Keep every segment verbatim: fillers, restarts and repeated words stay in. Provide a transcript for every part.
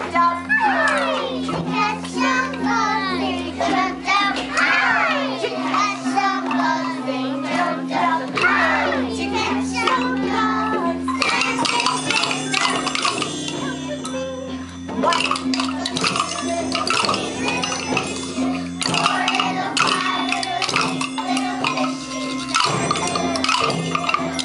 jumped up high to catch some bugs. They jumped up high to catch some bugs. They jumped up high to catch some bugs. One little fish, little fish, little fish. Four little five, little six, little fishes. Seven little eight, little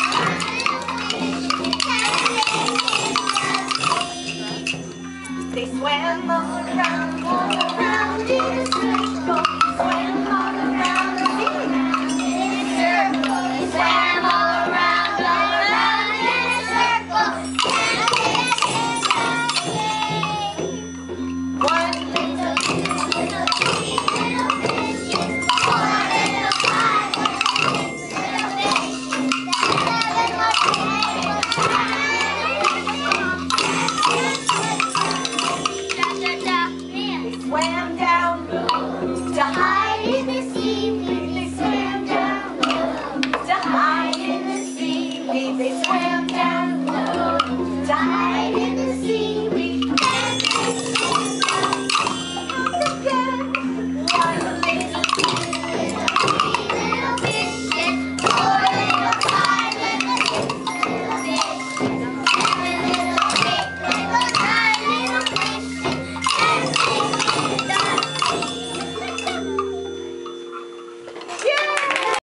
they swam all around, all around in a circle. Swam all around the sea in a circle. They swam all around, all around in a circle. One little two, little three, little fishes. Four little five, little six, little fishes. Seven little eight, little swam down to hide in the seaweed. They swam down to hide in the seaweed. They swam down to hide in the